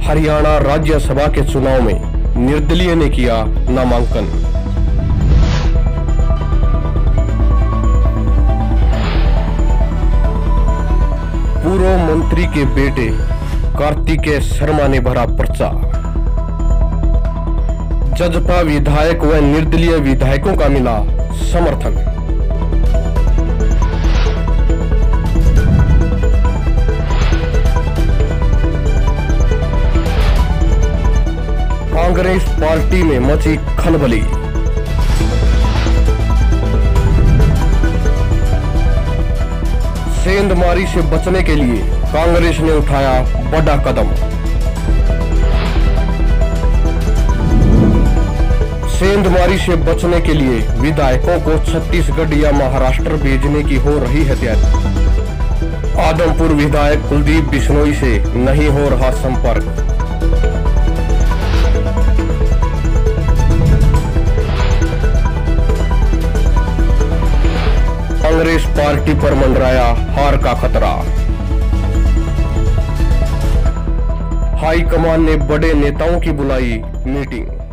हरियाणा राज्यसभा के चुनाव में निर्दलीय ने किया नामांकन। पूर्व मंत्री के बेटे कार्तिकेय शर्मा ने भरा पर्चा। जजपा विधायक व निर्दलीय विधायकों का मिला समर्थन। कांग्रेस पार्टी में मची खलबली। सेंधमारी से बचने के लिए कांग्रेस ने उठाया बड़ा कदम। सेंधमारी से बचने के लिए विधायकों को छत्तीसगढ़ या महाराष्ट्र भेजने की हो रही है तैयारी। आदमपुर विधायक कुलदीप बिश्नोई से नहीं हो रहा संपर्क। कांग्रेस पार्टी पर मंडराया हार का खतरा। हाईकमान ने बड़े नेताओं की बुलाई मीटिंग।